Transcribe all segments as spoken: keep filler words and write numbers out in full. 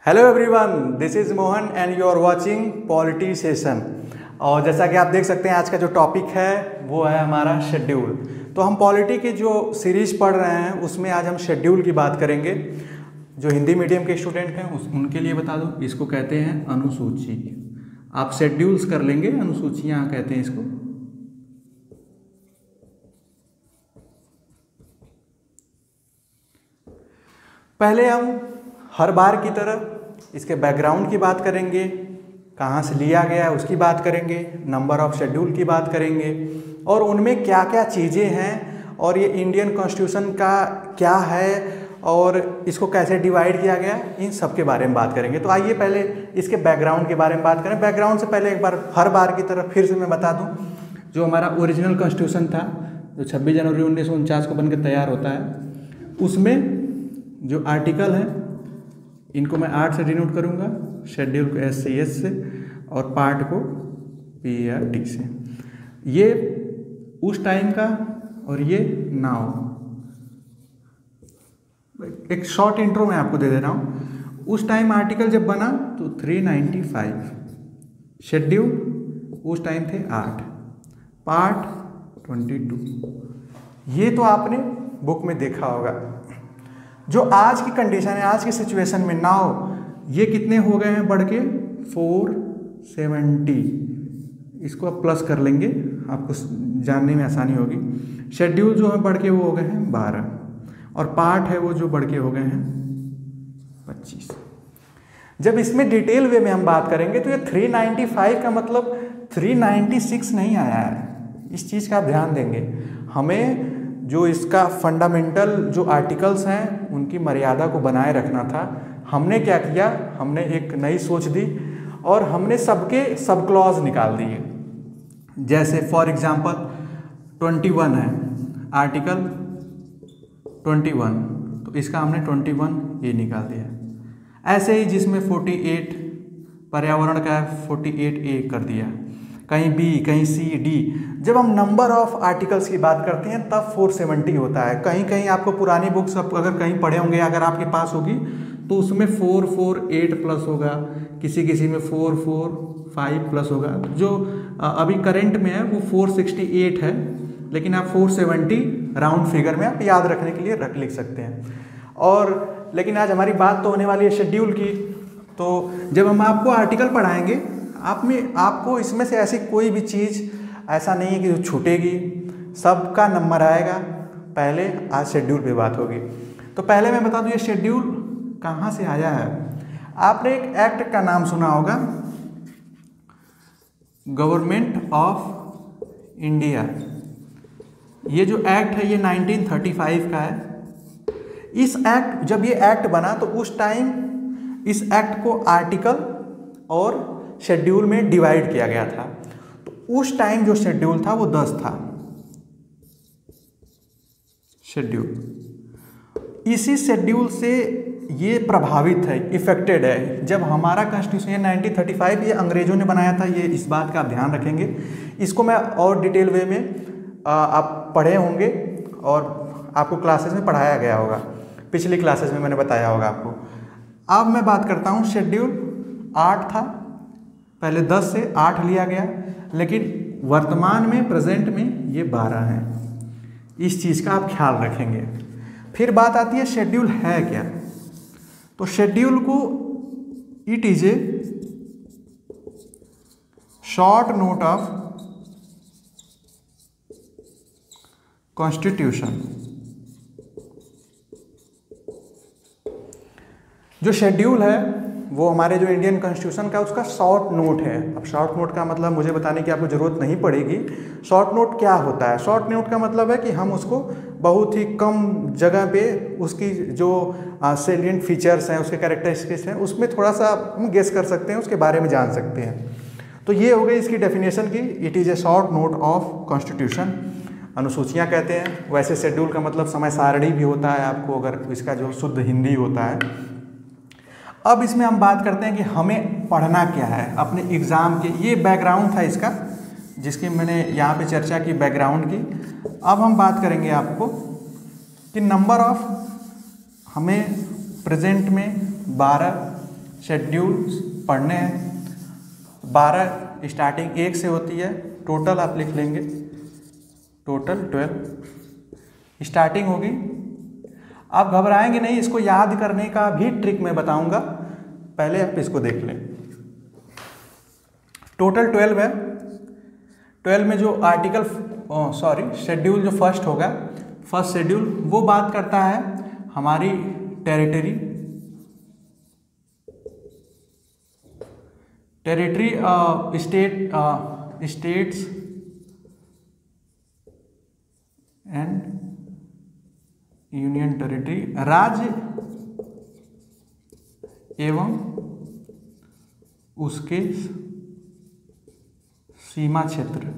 Hello everyone, this is Mohan and you are watching polity session. और जैसा कि आप देख सकते हैं आज का जो टॉपिक है वो है हमारा शेड्यूल। तो हम पॉलिटी की जो सीरीज पढ़ रहे हैं उसमें आज हम शेड्यूल की बात करेंगे। जो हिंदी मीडियम के स्टूडेंट हैं उस उनके लिए बता दो, इसको कहते हैं अनुसूची। आप शेड्यूल्स कर लेंगे, अनुसूचियाँ कहते हैं इसको। पहले हम हर बार की तरह इसके बैकग्राउंड की बात करेंगे, कहाँ से लिया गया है उसकी बात करेंगे, नंबर ऑफ शेड्यूल की बात करेंगे और उनमें क्या क्या चीज़ें हैं और ये इंडियन कॉन्स्टिट्यूशन का क्या है और इसको कैसे डिवाइड किया गया, इन सब के बारे में बात करेंगे। तो आइए पहले इसके बैकग्राउंड के बारे में बात करें। बैकग्राउंड से पहले एक बार हर बार की तरह फिर से मैं बता दूँ, जो हमारा ओरिजिनल कॉन्स्टिट्यूशन था जो छब्बीस जनवरी उन्नीस सौ उनचास को बनकर तैयार होता है, उसमें जो आर्टिकल है इनको मैं आर्ट से डिनोट करूँगा, शेड्यूल को एस सी एस से और पार्ट को पी या टी से। ये उस टाइम का और ये नाउ। एक शॉर्ट इंट्रो मैं आपको दे दे रहा हूँ। उस टाइम आर्टिकल जब बना तो तीन सौ पचानवे, शेड्यूल उस टाइम थे आठ, पार्ट बाईस। ये तो आपने बुक में देखा होगा। जो आज की कंडीशन है, आज की सिचुएशन में नाउ ये कितने हो गए हैं बढ़ के फोर सेवेंटी। इसको आप प्लस कर लेंगे, आपको जानने में आसानी होगी। शेड्यूल जो है बढ़ के वो हो गए हैं बारह और पार्ट है वो जो बढ़ के हो गए हैं पच्चीस। जब इसमें डिटेल वे में हम बात करेंगे तो ये तीन सौ पचानवे का मतलब तीन सौ छियानवे नहीं आया है। इस चीज़ का आप ध्यान देंगे। हमें जो इसका फंडामेंटल जो आर्टिकल्स हैं उनकी मर्यादा को बनाए रखना था। हमने क्या किया, हमने एक नई सोच दी और हमने सबके सब क्लॉज निकाल दिए। जैसे फॉर एग्जांपल इक्कीस है आर्टिकल इक्कीस, तो इसका हमने इक्कीस ए निकाल दिया। ऐसे ही जिसमें अड़तालीस पर्यावरण का है अड़तालीस ए कर दिया, कहीं बी कहीं सी डी। जब हम नंबर ऑफ आर्टिकल्स की बात करते हैं तब चार सौ सत्तर होता है। कहीं कहीं आपको पुरानी बुक्स अगर कहीं पढ़े होंगे, अगर आपके पास होगी तो उसमें चार सौ अड़तालीस प्लस होगा, किसी किसी में चार सौ पचानवे प्लस होगा। जो अभी करंट में है वो चार सौ अड़सठ है, लेकिन आप चार सौ सत्तर राउंड फिगर में आप याद रखने के लिए रख लिख सकते हैं। और लेकिन आज हमारी बात तो होने वाली है शेड्यूल की। तो जब हम आपको आर्टिकल पढ़ाएंगे, आप में आपको इसमें से ऐसी कोई भी चीज़ ऐसा नहीं है कि जो छूटेगी, सबका नंबर आएगा। पहले आज शेड्यूल पे बात होगी। तो पहले मैं बता दूं ये शेड्यूल कहाँ से आया है। आपने एक एक्ट का नाम सुना होगा, गवर्नमेंट ऑफ इंडिया। ये जो एक्ट है ये उन्नीस सौ पैंतीस का है। इस एक्ट जब ये एक्ट बना तो उस टाइम इस एक्ट को आर्टिकल और शेड्यूल में डिवाइड किया गया था। तो उस टाइम जो शेड्यूल था वो दस था शेड्यूल। इसी शेड्यूल से ये प्रभावित है, इफेक्टेड है। जब हमारा कॉन्स्टिट्यूशन उन्नीस सौ पैंतीस ये अंग्रेजों ने बनाया था, ये इस बात का आप ध्यान रखेंगे। इसको मैं और डिटेल वे में आ, आप पढ़े होंगे और आपको क्लासेस में पढ़ाया गया होगा, पिछली क्लासेस में मैंने बताया होगा आपको। अब मैं बात करता हूँ, शेड्यूल आठ था, पहले दस से आठ लिया गया, लेकिन वर्तमान में प्रेजेंट में ये बारह है। इस चीज़ का आप ख्याल रखेंगे। फिर बात आती है शेड्यूल है क्या। तो शेड्यूल को it is a short note of constitution. जो शेड्यूल है वो हमारे जो इंडियन कॉन्स्टिट्यूशन का उसका शॉर्ट नोट है। अब शॉर्ट नोट का मतलब मुझे बताने की आपको ज़रूरत नहीं पड़ेगी। शॉर्ट नोट क्या होता है? शॉर्ट नोट का मतलब है कि हम उसको बहुत ही कम जगह पे उसकी जो सेलिएंट फीचर्स हैं, उसके कैरेक्टरिस्टिक्स हैं, उसमें थोड़ा सा हम गेस कर सकते हैं, उसके बारे में जान सकते हैं। तो ये हो गई इसकी डेफिनेशन की, it is a short note of constitution. अनुसूचियाँ कहते हैं। वैसे शेड्यूल का मतलब समय सारणी भी होता है, आपको अगर इसका जो शुद्ध हिंदी होता है। अब इसमें हम बात करते हैं कि हमें पढ़ना क्या है अपने एग्ज़ाम के। ये बैकग्राउंड था इसका, जिसकी मैंने यहाँ पे चर्चा की बैकग्राउंड की। अब हम बात करेंगे आपको कि नंबर ऑफ हमें प्रेजेंट में बारह शेड्यूल्स पढ़ने हैं। बारह स्टार्टिंग एक से होती है, टोटल आप लिख लेंगे, टोटल ट्वेल्व स्टार्टिंग होगी। आप घबराएंगे नहीं, इसको याद करने का भी ट्रिक मैं बताऊंगा, पहले आप इसको देख लें। टोटल ट्वेल्व है। ट्वेल्व में जो आर्टिकल सॉरी शेड्यूल जो फर्स्ट होगा, फर्स्ट शेड्यूल वो बात करता है हमारी territory territory state states and union territory, राज्य एवं उसके सीमा क्षेत्र।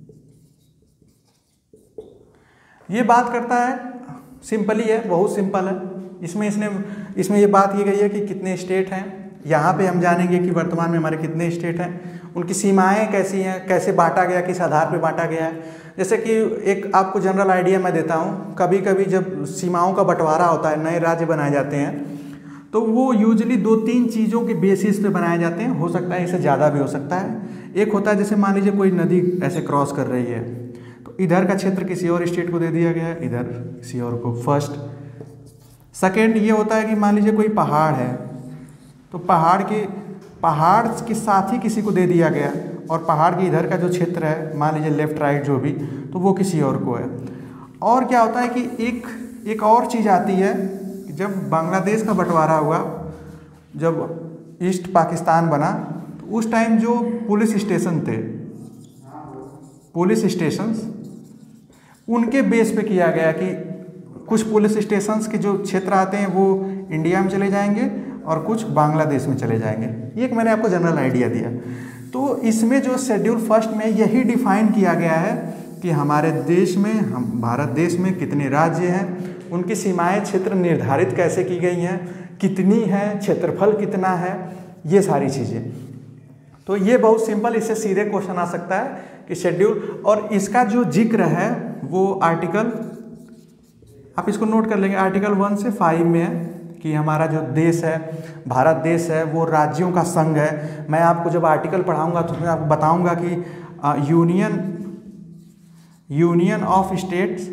ये बात करता है, सिंपल ही है, बहुत सिंपल है। इसमें इसने इसमें ये बात की गई है कि कितने स्टेट हैं। यहाँ पे हम जानेंगे कि वर्तमान में हमारे कितने स्टेट हैं, उनकी सीमाएं कैसी हैं, कैसे बांटा गया, किस आधार पे बांटा गया है। जैसे कि एक आपको जनरल आइडिया मैं देता हूँ, कभी कभी जब सीमाओं का बंटवारा होता है, नए राज्य बनाए जाते हैं, तो वो यूजुअली दो तीन चीज़ों के बेसिस पे बनाए जाते हैं। हो सकता है इससे ज़्यादा भी हो सकता है। एक होता है जैसे मान लीजिए कोई नदी ऐसे क्रॉस कर रही है, तो इधर का क्षेत्र किसी और स्टेट को दे दिया गया है, इधर किसी और को, फर्स्ट। सेकेंड ये होता है कि मान लीजिए कोई पहाड़ है, तो पहाड़ के पहाड़ के साथ ही किसी को दे दिया गया, और पहाड़ के इधर का जो क्षेत्र है, मान लीजिए लेफ्ट राइट जो भी, तो वो किसी और को है। और क्या होता है कि एक एक और चीज़ आती है, जब बांग्लादेश का बंटवारा हुआ, जब ईस्ट पाकिस्तान बना, तो उस टाइम जो पुलिस स्टेशन थे, पुलिस स्टेशंस, उनके बेस पे किया गया कि कुछ पुलिस स्टेशंस के जो क्षेत्र आते हैं वो इंडिया में चले जाएंगे और कुछ बांग्लादेश में चले जाएंगे। ये एक मैंने आपको जनरल आइडिया दिया। तो इसमें जो शेड्यूल फर्स्ट में यही डिफाइन किया गया है कि हमारे देश में, हम भारत देश में कितने राज्य हैं, उनकी सीमाएं क्षेत्र निर्धारित कैसे की गई हैं, कितनी है, क्षेत्रफल कितना है, ये सारी चीज़ें। तो ये बहुत सिंपल, इससे सीधे क्वेश्चन आ सकता है कि शेड्यूल, और इसका जो जिक्र है वो आर्टिकल, आप इसको नोट कर लेंगे, आर्टिकल वन से फाइव में है कि हमारा जो देश है, भारत देश है, वो राज्यों का संघ है। मैं आपको जब आर्टिकल पढ़ाऊंगा तो मैं आपको बताऊंगा कि union union of states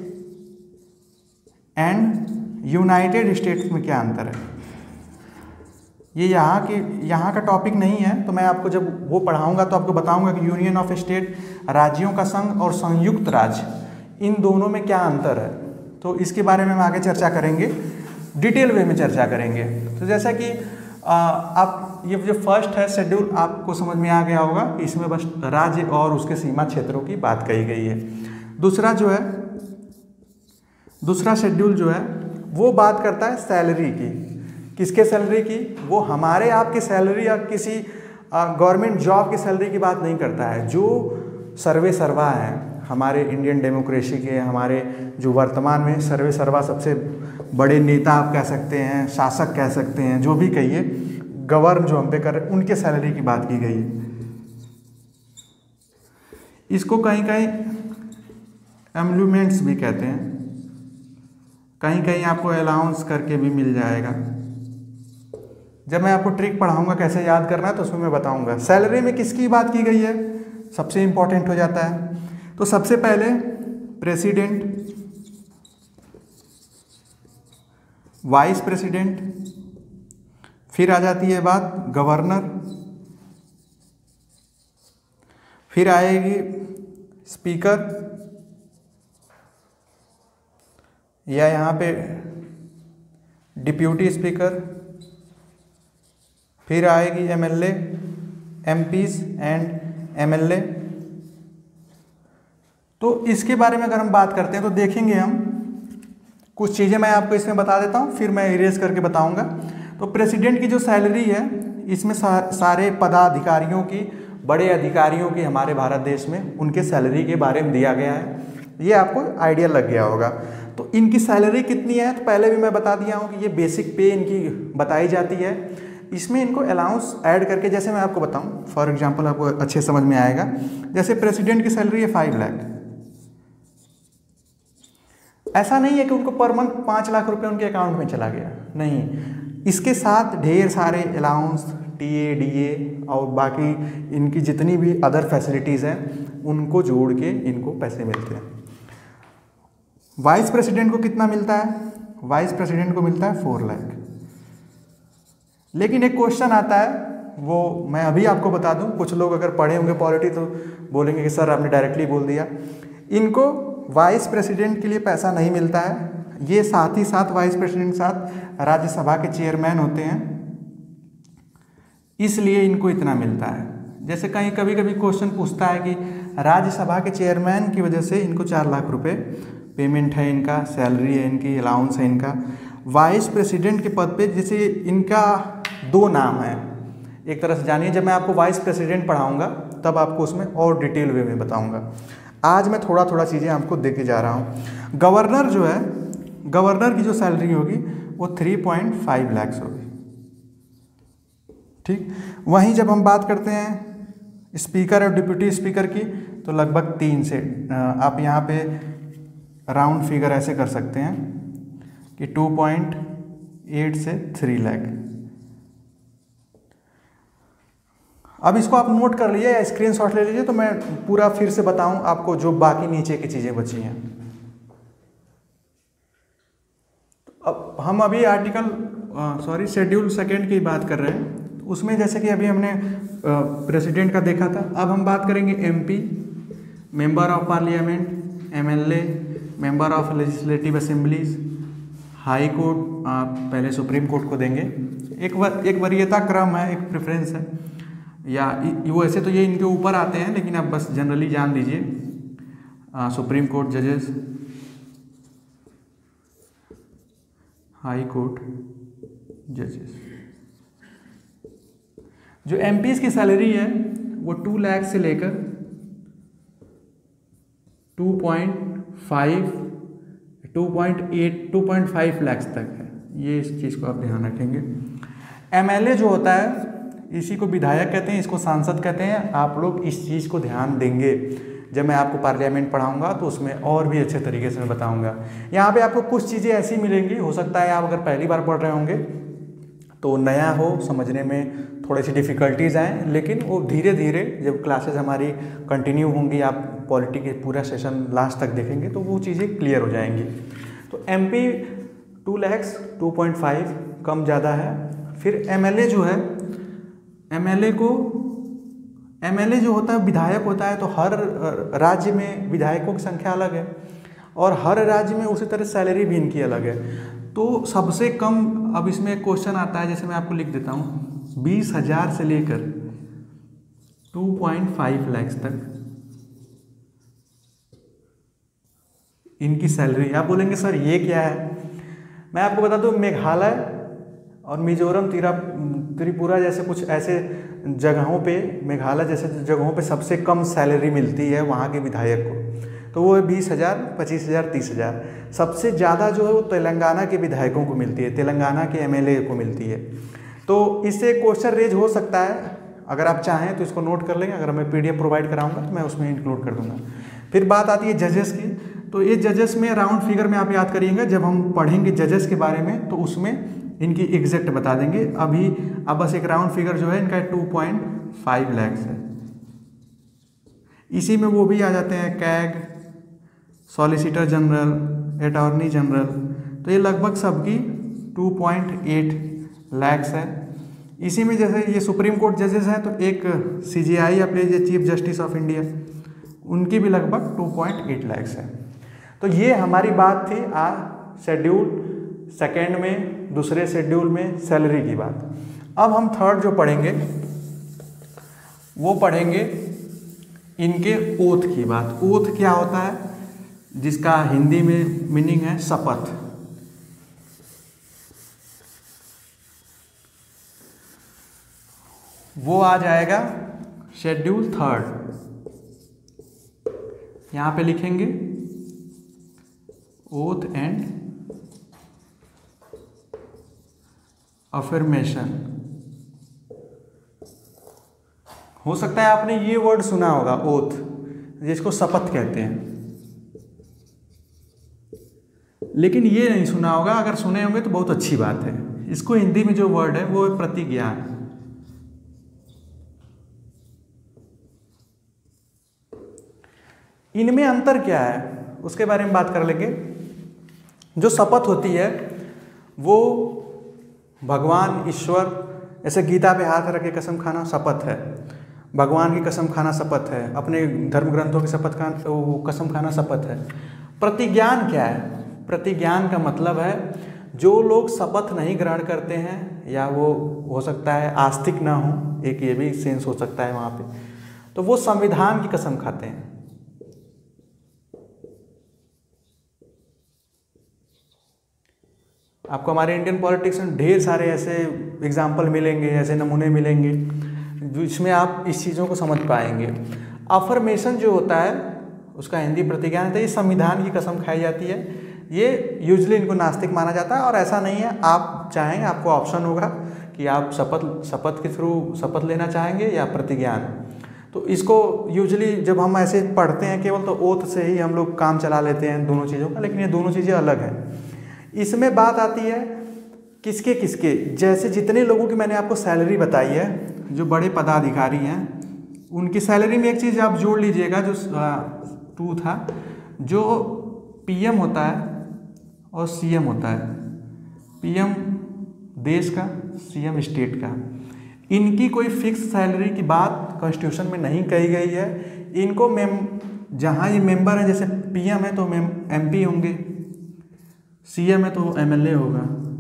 and United States में क्या अंतर है। ये यहाँ के यहाँ का टॉपिक नहीं है, तो मैं आपको जब वो पढ़ाऊंगा तो आपको बताऊंगा कि यूनियन ऑफ स्टेट, राज्यों का संघ, और संयुक्त राज्य, इन दोनों में क्या अंतर है। तो इसके बारे में हम आगे चर्चा करेंगे, डिटेल वे में चर्चा करेंगे। तो जैसा कि आ, आप ये जो फर्स्ट है शेड्यूल, आपको समझ में आ गया होगा कि इसमें बस राज्य और उसके सीमा क्षेत्रों की बात कही गई है। दूसरा जो है दूसरा शेड्यूल जो है वो बात करता है सैलरी की। किसके सैलरी की? वो हमारे आपकी सैलरी या किसी गवर्नमेंट जॉब की सैलरी की बात नहीं करता है। जो सर्वे सर्वा हैं हमारे इंडियन डेमोक्रेसी के, हमारे जो वर्तमान में सर्वे सर्वा सबसे बड़े नेता आप कह सकते हैं, शासक कह सकते हैं, जो भी कहिए, गवर्न जो हम पे कर रहे, उनके सैलरी की बात की गई है। इसको कहीं कहीं एम्लूमेंट्स भी कहते हैं, कहीं कहीं आपको अलाउंस करके भी मिल जाएगा। जब मैं आपको ट्रिक पढ़ाऊंगा कैसे याद करना है तो उसमें मैं बताऊंगा। सैलरी में किसकी बात की गई है, सबसे इंपॉर्टेंट हो जाता है। तो सबसे पहले प्रेसिडेंट, वाइस प्रेसिडेंट, फिर आ जाती है बात गवर्नर, फिर आएगी स्पीकर, या यहाँ पे डिप्यूटी स्पीकर, फिर आएगी एमएलए, एमपीज एंड एमएलए। तो इसके बारे में अगर हम बात करते हैं तो देखेंगे हम कुछ चीज़ें, मैं आपको इसमें बता देता हूँ, फिर मैं इरेज करके बताऊँगा। तो प्रेसिडेंट की जो सैलरी है, इसमें सा, सारे पदाधिकारियों की, बड़े अधिकारियों की हमारे भारत देश में, उनके सैलरी के बारे में दिया गया है। ये आपको आइडिया लग गया होगा। तो इनकी सैलरी कितनी है, तो पहले भी मैं बता दिया हूँ कि ये बेसिक पे इनकी बताई जाती है। इसमें इनको अलाउंस ऐड करके, जैसे मैं आपको बताऊँ, फॉर एग्जांपल आपको अच्छे समझ में आएगा। जैसे प्रेसिडेंट की सैलरी है फाइव लाख, ऐसा नहीं है कि उनको पर मंथ पाँच लाख रुपए उनके अकाउंट में चला गया, नहीं। इसके साथ ढेर सारे allowance, T A, D A और बाकी इनकी जितनी भी अदर फैसिलिटीज़ हैं उनको जोड़ के इनको पैसे मिलते हैं। वाइस प्रेसिडेंट को कितना मिलता है? वाइस प्रेसिडेंट को मिलता है फोर लाख। लेकिन एक क्वेश्चन आता है, वो मैं अभी आपको बता दूं, कुछ लोग अगर पढ़े होंगे पॉलिटी तो बोलेंगे कि सर आपने डायरेक्टली बोल दिया। इनको वाइस प्रेसिडेंट के लिए पैसा नहीं मिलता है, ये साथ ही साथ वाइस प्रेसिडेंट के साथ राज्यसभा के चेयरमैन होते हैं, इसलिए इनको इतना मिलता है। जैसे कहीं कभी कभी क्वेश्चन पूछता है कि राज्यसभा के चेयरमैन की वजह से इनको चार लाख रुपए पेमेंट है, इनका सैलरी है, इनकी अलाउंस है इनका। वाइस प्रेसिडेंट के पद पे जैसे इनका दो नाम है, एक तरह से जानिए, जब मैं आपको वाइस प्रेसिडेंट पढ़ाऊंगा तब आपको उसमें और डिटेल वे में बताऊंगा। आज मैं थोड़ा थोड़ा चीज़ें आपको दे के जा रहा हूँ। गवर्नर जो है, गवर्नर की जो सैलरी होगी वो थ्री पॉइंट फाइव लैक्स होगी, ठीक। वहीं जब हम बात करते हैं स्पीकर और डिप्यूटी स्पीकर की तो लगभग तीन से, आप यहाँ पे राउंड फिगर ऐसे कर सकते हैं कि टू पॉइंट एट से थ्री लाख। अब इसको आप नोट कर लीजिए या स्क्रीनशॉट ले लीजिए, तो मैं पूरा फिर से बताऊं आपको जो बाकी नीचे की चीज़ें बची हैं। अब हम अभी आर्टिकल सॉरी शेड्यूल सेकेंड की बात कर रहे हैं, उसमें जैसे कि अभी हमने प्रेसिडेंट का देखा था, अब हम बात करेंगे MP, member of parliament, MLA, member of legislative assemblies, high court, पहले सुप्रीम कोर्ट को देंगे। एक वर, एक वरीयता क्रम है, एक प्रेफरेंस है, या वो ऐसे तो ये इनके ऊपर आते हैं, लेकिन आप बस जनरली जान लीजिए। सुप्रीम कोर्ट जजेस, हाई कोर्ट जजेस। जो एमपीज की सैलरी है वो टू लाख से लेकर two point five, two point eight, two point five lakh तक है, ये इस चीज़ को आप ध्यान रखेंगे। एमएलए जो होता है इसी को विधायक कहते हैं, इसको सांसद कहते हैं। आप लोग इस चीज़ को ध्यान देंगे, जब मैं आपको पार्लियामेंट पढ़ाऊंगा तो उसमें और भी अच्छे तरीके से मैं बताऊंगा। यहाँ पे आपको कुछ चीज़ें ऐसी मिलेंगी, हो सकता है आप अगर पहली बार पढ़ रहे होंगे तो नया हो, समझने में थोड़ी सी डिफ़िकल्टीज़ आएँ, लेकिन वो धीरे धीरे जब क्लासेस हमारी कंटिन्यू होंगी, आप पॉलिटी के पूरा सेशन लास्ट तक देखेंगे तो वो चीज़ें क्लियर हो जाएंगी। तो MP two lakhs, two point five कम ज़्यादा है। फिर एमएलए जो है, एमएलए को एमएलए जो होता है विधायक होता है, तो हर राज्य में विधायकों की संख्या अलग है और हर राज्य में उसी तरह सैलरी भी इनकी अलग है। तो सबसे कम, अब इसमें एक क्वेश्चन आता है, जैसे मैं आपको लिख देता हूँ, बीस हजार से लेकर टू पॉइंट फाइव लाख तक इनकी सैलरी। आप बोलेंगे सर ये क्या है? मैं आपको बता दूं, मेघालय और मिजोरम, त्रिपुरा त्रिपुरा जैसे कुछ ऐसे जगहों पे, मेघालय जैसे जगहों पे सबसे कम सैलरी मिलती है वहाँ के विधायक को, तो वो है बीस हज़ार, पच्चीस हज़ार, तीस हज़ार। सबसे ज़्यादा जो है वो तेलंगाना के विधायकों को मिलती है, तेलंगाना के एमएलए को मिलती है। तो इससे क्वेश्चन रेज हो सकता है, अगर आप चाहें तो इसको नोट कर लेंगे, अगर मैं पीडीएफ प्रोवाइड कराऊंगा तो मैं उसमें इंक्लूड कर दूंगा। फिर बात आती है जजेस की, तो ये जजेस में राउंड फिगर में आप याद करिएगा, जब हम पढ़ेंगे जजेस के बारे में तो उसमें इनकी एग्जैक्ट बता देंगे। अभी अब बस एक राउंड फिगर जो है इनका टू पॉइंट फाइव लैक्स है। इसी में वो भी आ जाते हैं CAG, solicitor general, attorney general, तो ये लगभग सबकी टू पॉइंट एट लैक्स है। इसी में जैसे ये सुप्रीम कोर्ट जजेस हैं, तो एक सीजीआई अपने जो चीफ जस्टिस ऑफ इंडिया, उनकी भी लगभग टू पॉइंट एट लैक्स है। तो ये हमारी बात थी आ शेड्यूल सेकेंड में, दूसरे शेड्यूल में सैलरी की बात। अब हम थर्ड जो पढ़ेंगे वो पढ़ेंगे इनके ओथ की बात। ओथ क्या होता है, जिसका हिंदी में मीनिंग है शपथ। वो आ जाएगा शेड्यूल थर्ड, यहां पे लिखेंगे ओथ एंड अफर्मेशन। हो सकता है आपने ये वर्ड सुना होगा ओथ, जिसको शपथ कहते हैं। लेकिन ये नहीं सुना होगा, अगर सुने होंगे तो बहुत अच्छी बात है। इसको हिंदी में जो वर्ड है वो है प्रतिज्ञान। इनमें अंतर क्या है उसके बारे में बात कर लेंगे। जो शपथ होती है वो भगवान ईश्वर, ऐसे गीता पे हाथ रख के कसम खाना शपथ है, भगवान की कसम खाना शपथ है, अपने धर्म ग्रंथों की शपथ खाना वो कसम खाना शपथ है। प्रतिज्ञान क्या है? प्रतिज्ञान का मतलब है जो लोग शपथ नहीं ग्रहण करते हैं, या वो हो सकता है आस्तिक ना हो, एक ये भी सेंस हो सकता है वहाँ पे, तो वो संविधान की कसम खाते हैं। आपको हमारे इंडियन पॉलिटिक्स में ढेर सारे ऐसे एग्जाम्पल मिलेंगे, ऐसे नमूने मिलेंगे जिसमें आप इस चीज़ों को समझ पाएंगे। अफर्मेशन जो होता है उसका हिंदी प्रतिज्ञान है। ये संविधान की कसम खाई जाती है। ये यूजुअली इनको नास्तिक माना जाता है, और ऐसा नहीं है, आप चाहेंगे आपको ऑप्शन होगा कि आप शपथ शपथ के थ्रू शपथ लेना चाहेंगे या प्रतिज्ञान। तो इसको यूजुअली जब हम ऐसे पढ़ते हैं केवल, तो ओथ से ही हम लोग काम चला लेते हैं दोनों चीज़ों का, लेकिन ये दोनों चीज़ें अलग हैं। इसमें बात आती है किसके किसके, जैसे जितने लोगों की मैंने आपको सैलरी बताई है, जो बड़े पदाधिकारी हैं उनकी सैलरी में एक चीज़ आप जोड़ लीजिएगा, जो टू था, जो पीएम होता है और सीएम होता है। पीएम देश का, सीएम स्टेट का, इनकी कोई फिक्स सैलरी की बात कॉन्स्टिट्यूशन में नहीं कही गई है। इनको मेम जहाँ ये मेंबर हैं, जैसे पीएम है तो मेम एमपी होंगे, सीएम है तो एमएलए होगा,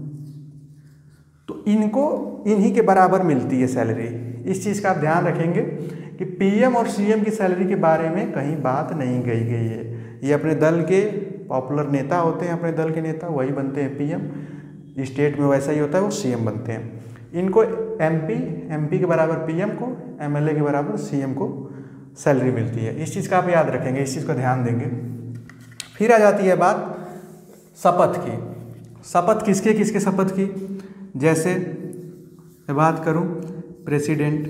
तो इनको इन्हीं के बराबर मिलती है सैलरी। इस चीज़ का आप ध्यान रखेंगे कि पीएम और सीएम की सैलरी के बारे में कहीं बात नहीं कही गई है। ये अपने दल के पॉपुलर नेता होते हैं, अपने दल के नेता वही बनते हैं पीएम। स्टेट में वैसा ही होता है, वो सीएम बनते हैं। इनको एमपी एमपी के बराबर पीएम को, एमएलए के बराबर सीएम को सैलरी मिलती है। इस चीज़ का आप याद रखेंगे, इस चीज़ का ध्यान देंगे। फिर आ जाती है बात शपथ की। शपथ किसके किसके शपथ की? जैसे मैं बात करूं प्रेसिडेंट,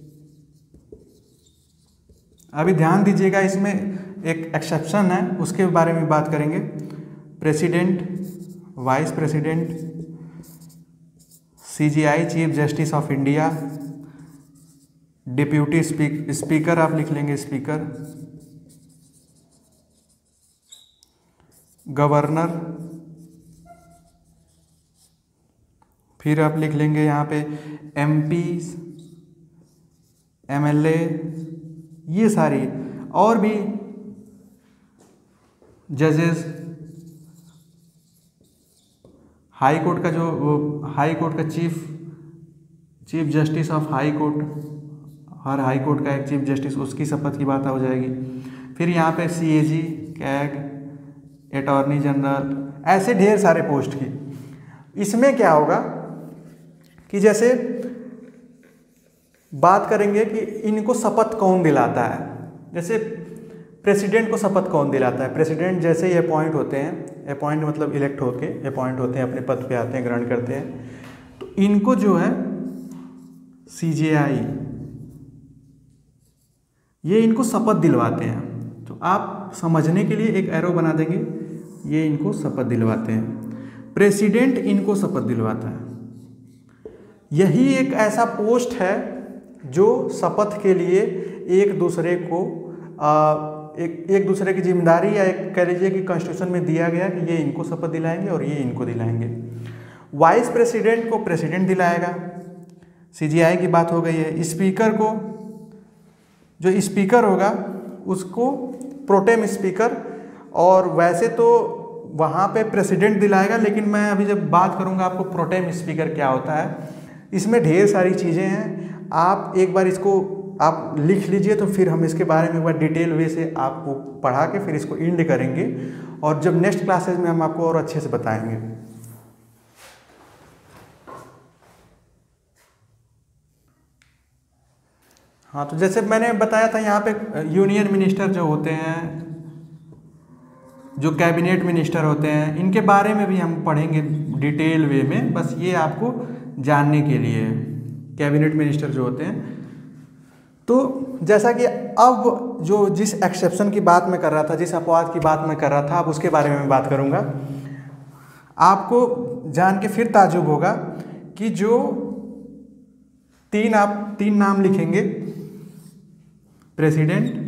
अभी ध्यान दीजिएगा, इसमें एक एक्सेप्शन है, उसके बारे में बात करेंगे। President, vice president, CGI chief justice of India, deputy speak speaker आप लिख लेंगे स्पीकर, गवर्नर, फिर आप लिख लेंगे यहाँ पे एमपी, एमएलए, ये सारी, और भी जजेस, हाई कोर्ट का जो हाई कोर्ट का chief chief justice of high court, हर हाई कोर्ट का एक चीफ जस्टिस, उसकी शपथ की बात हो जाएगी। फिर यहाँ पे सीएजी, कैग, अटॉर्नी जनरल, ऐसे ढेर सारे पोस्ट की। इसमें क्या होगा कि जैसे बात करेंगे कि इनको शपथ कौन दिलाता है। जैसे प्रेसिडेंट को शपथ कौन दिलाता है? प्रेसिडेंट जैसे ही अपॉइंट होते हैं, अपॉइंट मतलब इलेक्ट होके अपॉइंट होते हैं, अपने पद पे आते हैं, ग्रहण करते हैं, तो इनको जो है सीजीआई, ये इनको शपथ दिलवाते हैं। तो आप समझने के लिए एक एरो बना देंगे, ये इनको शपथ दिलवाते हैं। प्रेसिडेंट इनको शपथ दिलवाता है। यही एक ऐसा पोस्ट है जो शपथ के लिए एक दूसरे को आ, एक एक दूसरे की जिम्मेदारी, या एक कह लीजिए कि कॉन्स्टिट्यूशन में दिया गया कि ये इनको शपथ दिलाएंगे और ये इनको दिलाएंगे। वाइस प्रेसिडेंट को प्रेसिडेंट दिलाएगा, सीजीआई की बात हो गई है। स्पीकर को, जो स्पीकर होगा उसको प्रोटेम स्पीकर, और वैसे तो वहाँ पे प्रेसिडेंट दिलाएगा, लेकिन मैं अभी जब बात करूँगा आपको प्रोटेम स्पीकर क्या होता है, इसमें ढेर सारी चीज़ें हैं। आप एक बार इसको आप लिख लीजिए, तो फिर हम इसके बारे में एक बार डिटेल वे से आपको पढ़ा के फिर इसको इंड करेंगे, और जब नेक्स्ट क्लासेज में हम आपको और अच्छे से बताएंगे। हाँ, तो जैसे मैंने बताया था यहाँ पे यूनियन मिनिस्टर जो होते हैं, जो कैबिनेट मिनिस्टर होते हैं, इनके बारे में भी हम पढ़ेंगे डिटेल वे में, बस ये आपको जानने के लिए। कैबिनेट मिनिस्टर जो होते हैं, तो जैसा कि अब जो जिस एक्सेप्शन की बात मैं कर रहा था, जिस अपवाद की बात मैं कर रहा था, अब उसके बारे में मैं बात करूंगा। आपको जान के फिर ताजुब होगा कि जो तीन आप तीन नाम लिखेंगे, प्रेसिडेंट,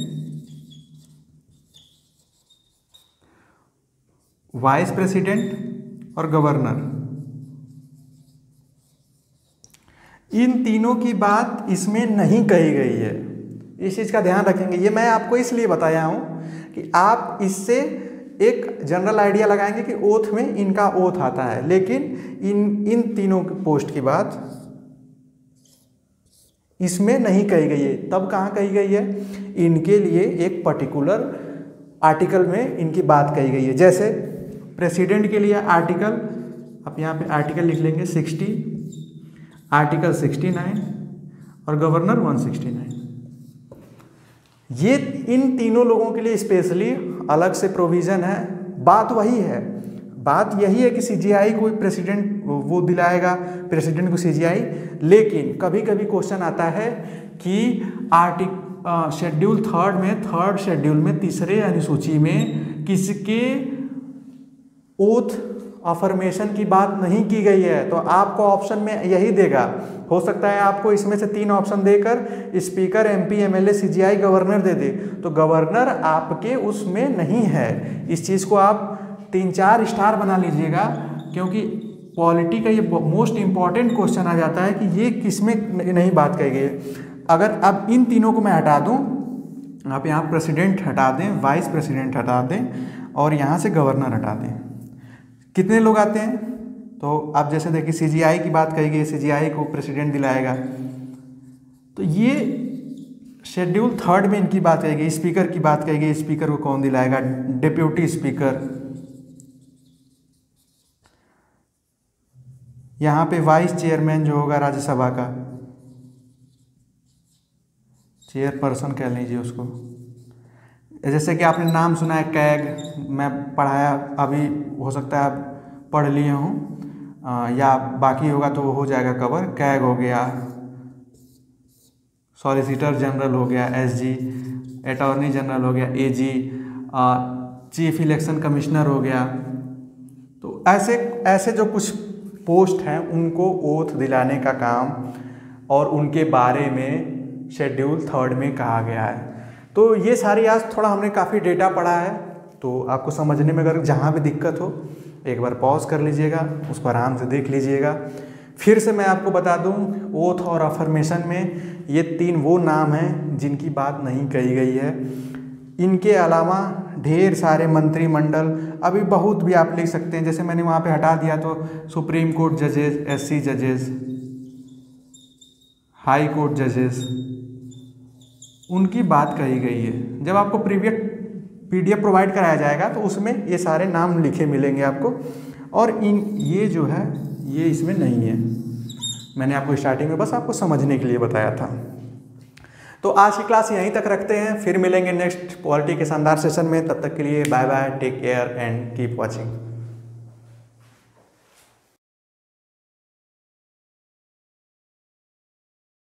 वाइस प्रेसिडेंट और गवर्नर, इन तीनों की बात इसमें नहीं कही गई है। इस चीज़ का ध्यान रखेंगे। ये मैं आपको इसलिए बताया हूँ कि आप इससे एक जनरल आइडिया लगाएंगे कि ओथ में इनका ओथ आता है, लेकिन इन इन तीनों पोस्ट की बात इसमें नहीं कही गई है। तब कहाँ कही गई है? इनके लिए एक पर्टिकुलर आर्टिकल में इनकी बात कही गई है। जैसे प्रेसिडेंट के लिए आर्टिकल, आप यहाँ पे आर्टिकल लिख लेंगे सिक्सटी, आर्टिकल सिक्सटी नाइन और गवर्नर वन सिक्सटी नाइन। ये इन तीनों लोगों के लिए स्पेशली अलग से प्रोविज़न है। बात वही है, बात यही है कि सीजीआई कोई प्रेसिडेंट वो दिलाएगा प्रेसिडेंट को सीजीआई, लेकिन कभी कभी क्वेश्चन आता है कि आर्टिक शेड्यूल थर्ड में थर्ड शेड्यूल में तीसरे अनुसूची में किसके ओथ अफर्मेशन की बात नहीं की गई है, तो आपको ऑप्शन में यही देगा। हो सकता है आपको इसमें से तीन ऑप्शन देकर speaker, MP, MLA, CJI, governor दे दे, तो गवर्नर आपके उसमें नहीं है। इस चीज़ को आप तीन चार स्टार बना लीजिएगा, क्योंकि पॉलिटी का ये मोस्ट इंपॉर्टेंट क्वेश्चन आ जाता है कि ये किसमें नहीं बात कही गई है। अगर अब इन तीनों को मैं हटा दूँ, आप यहाँ प्रेसिडेंट हटा दें, वाइस प्रेसिडेंट हटा दें और यहाँ से गवर्नर हटा दें, कितने लोग आते हैं? तो आप जैसे देखिए सीजीआई की बात कही गई, सीजीआई को प्रेसिडेंट दिलाएगा, तो ये शेड्यूल थर्ड में इनकी बात कही गई। स्पीकर की बात कही गई, स्पीकर को कौन दिलाएगा? Deputy speaker. यहाँ पे वाइस चेयरमैन जो होगा राज्यसभा का, चेयरपर्सन कह लीजिए उसको। जैसे कि आपने नाम सुना है कैग, मैं पढ़ाया, अभी हो सकता है आप पढ़ लिए हों या बाकी होगा तो वो हो जाएगा कवर। कैग हो गया, सॉलिसिटर जनरल हो गया एसजी, अटॉर्नी जनरल हो गया एजी, चीफ इलेक्शन कमिश्नर हो गया। तो ऐसे ऐसे जो कुछ पोस्ट हैं उनको ओथ दिलाने का काम और उनके बारे में शेड्यूल थर्ड में कहा गया है। तो ये सारी आज थोड़ा हमने काफ़ी डेटा पढ़ा है, तो आपको समझने में अगर जहाँ भी दिक्कत हो एक बार पॉज कर लीजिएगा, उसको आराम से देख लीजिएगा। फिर से मैं आपको बता दूं, ओथ और अफर्मेशन में ये तीन वो नाम हैं जिनकी बात नहीं कही गई है। इनके अलावा ढेर सारे मंत्रिमंडल अभी बहुत भी आप लिख सकते हैं। जैसे मैंने वहाँ पे हटा दिया तो सुप्रीम कोर्ट जजेस, एससी जजेस, हाई कोर्ट जजेस, उनकी बात कही गई है। जब आपको प्रीवियस पीडीएफ प्रोवाइड कराया जाएगा तो उसमें ये सारे नाम लिखे मिलेंगे आपको, और इन ये जो है ये इसमें नहीं है। मैंने आपको स्टार्टिंग में बस आपको समझने के लिए बताया था। तो आज की क्लास यहीं तक रखते हैं, फिर मिलेंगे नेक्स्ट पॉलिटी के शानदार सेशन में। तब तक के लिए bye bye, take care and keep watching.